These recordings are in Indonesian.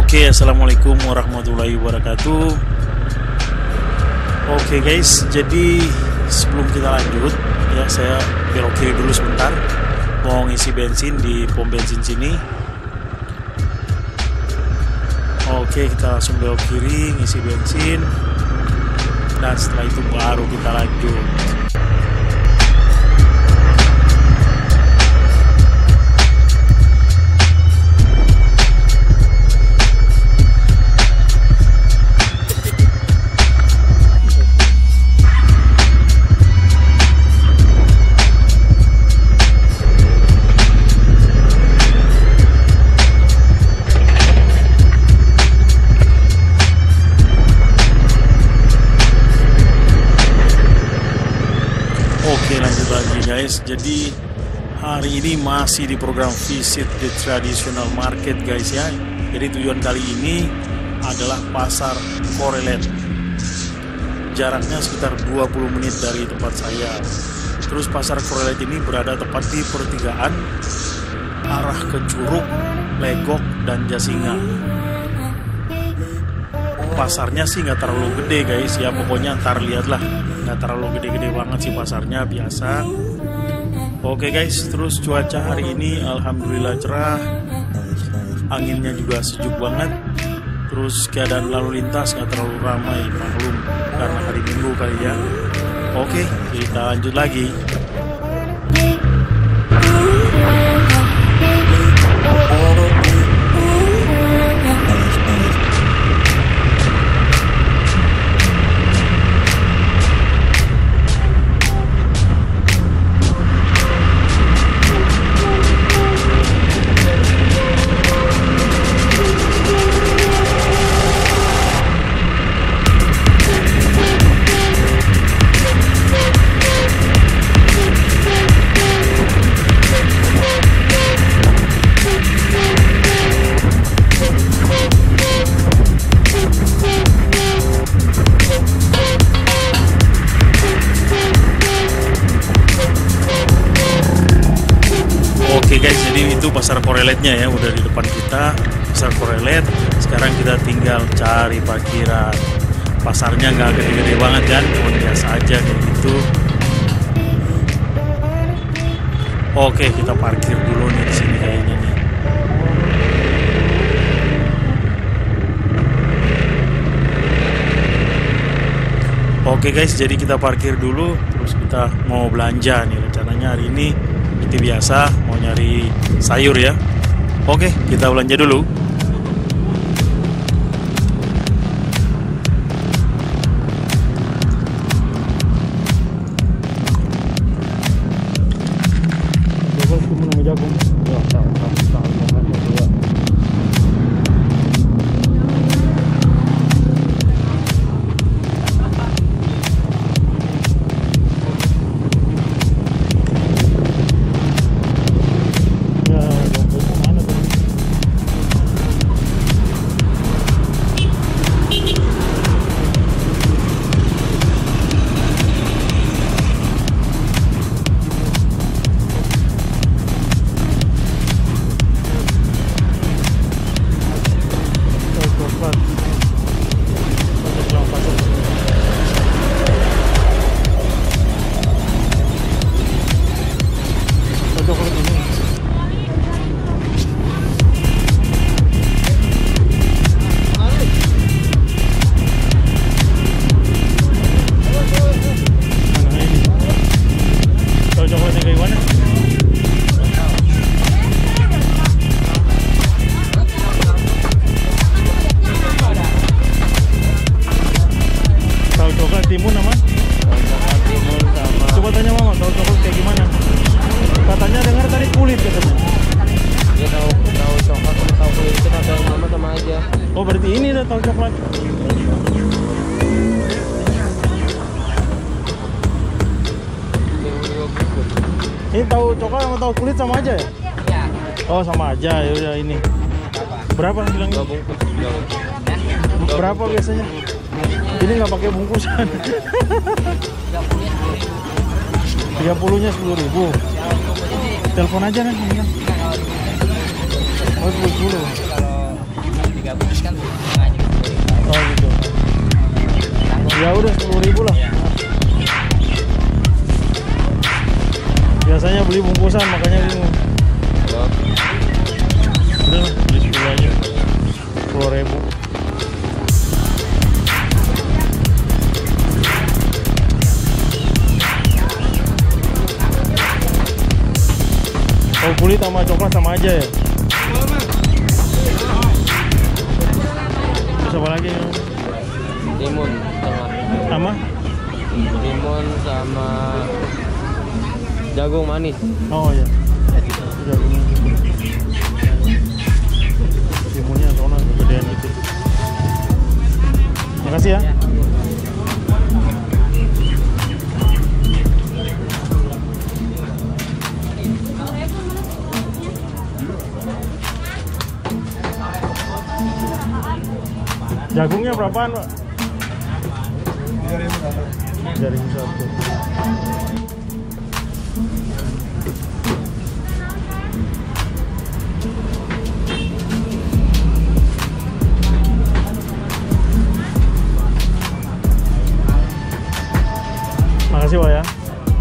Oke, assalamualaikum warahmatullahi wabarakatuh. Oke guys, jadi sebelum kita lanjut ya, saya belok kiri dulu sebentar, mau ngisi bensin di pom bensin sini. Oke, kita langsung belok kiri ngisi bensin, dan setelah itu baru kita lanjut. Oke, lanjut lagi guys. Jadi hari ini masih di program Visit the Traditional Market guys ya. Jadi tujuan kali ini adalah pasar Korelet. Jaraknya sekitar 20 menit dari tempat saya. Terus pasar Korelet ini berada tepat di pertigaan arah ke Curug, Legok, dan Jasinga. Pasarnya sih nggak terlalu gede guys ya, pokoknya ntar lihatlah, nggak terlalu gede-gede banget sih pasarnya, biasa. Oke guys, terus cuaca hari ini alhamdulillah cerah, anginnya juga sejuk banget. Terus keadaan lalu lintas nggak terlalu ramai, maklum karena hari Minggu kali ya. Oke, kita lanjut lagi. Oke guys, jadi itu pasar Koreletnya ya, udah di depan kita, pasar Korelet. Sekarang kita tinggal cari parkiran. Pasarnya nggak gede-gede banget kan, cuma biasa aja kayak gitu. Oke, kita parkir dulu nih di sini kayaknya nih. Oke guys, jadi kita parkir dulu, terus kita mau belanja nih. Rencananya hari ini seperti biasa mau nyari sayur ya. Oke, kita belanja dulu. Timun aman? Timun sama. Coba tanya mama, tahu coklat kayak gimana? Katanya dengar tadi kulit katanya. Ya tahu coklat sama tahu kulit itu kata mama sama aja. Oh berarti ini dah tahu coklat. Ini tahu coklat sama tahu kulit sama aja ya? Iya. Oh sama aja, ya udah ini. Berapa bilang? 2 bungkus. Berapa biasanya? Ini nggak pakai bungkusan. 30-nya 10.000. Telepon aja kan? Oh 10. 3 bungkus kan setengahnya 10.000. Oh gitu. Ya udah 10.000 lah. Ya. Biasanya beli bungkusan makanya bingung. Halo. Udah lah, beli 10 aja. 10.000. Oh, kulit sama coklat sama aja ya? Terus apa lagi? Timun Sama? timun sama jagung manis. Oh ya. Jagungnya. Timunnya soalnya kegedean gitu. Makasih ya. Jagungnya berapaan, Pak? 3.000 satu. Makasih, Pak ya.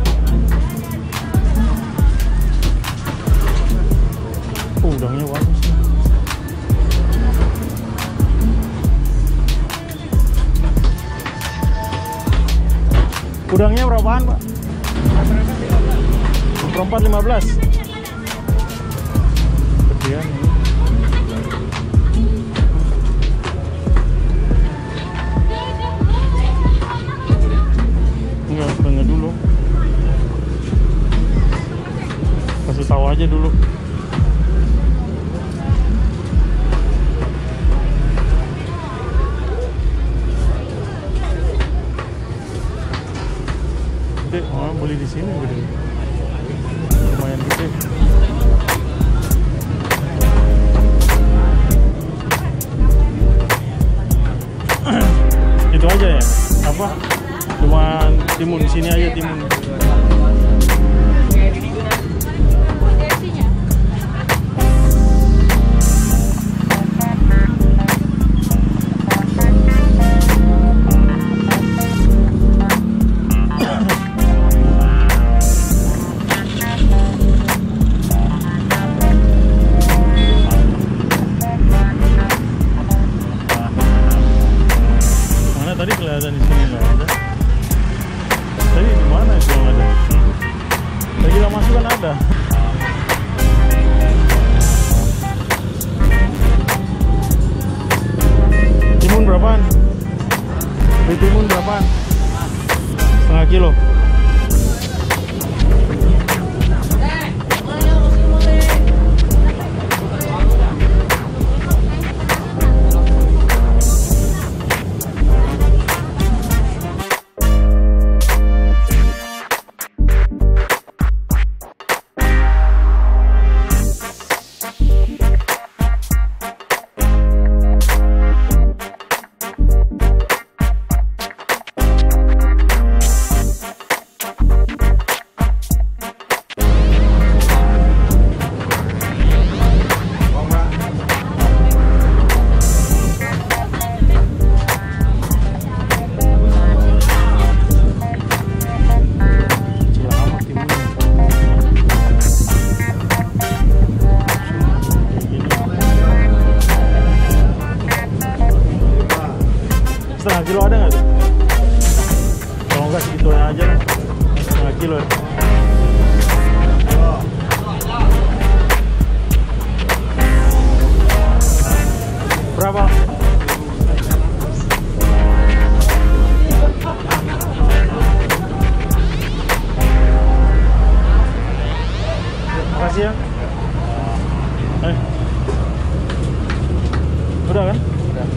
Udangnya bagus. Udangnya berapaan, Pak? Seperempat 15. Gedean ini. Enggak, setengah dulu. Kasih tahu aja dulu. Gede, orang beli di sini gede. Lumayan gede. Itu aja ya? Apa? Cuman timun di sini aja timun. Tadi kelihatan di sini nggak ada. Tadi di mana itu yang ada? Tadi kita masuk kan ada. Timun berapaan? Beli timun berapaan? Setengah kilo. Setengah kilo ada nggak tuh? Kalau nggak segitu aja lah. Setengah kilo ya. Berapa? Makasih ya. Udah kan? Udah.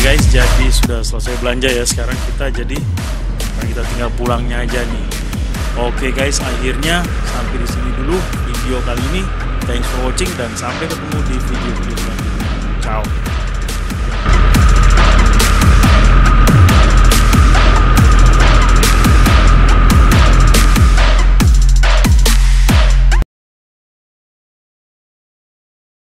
guys, jadi sudah selesai belanja ya. Sekarang kita tinggal pulangnya aja nih. Oke guys, akhirnya sampai di sini dulu video kali ini. Thanks for watching dan sampai ketemu di video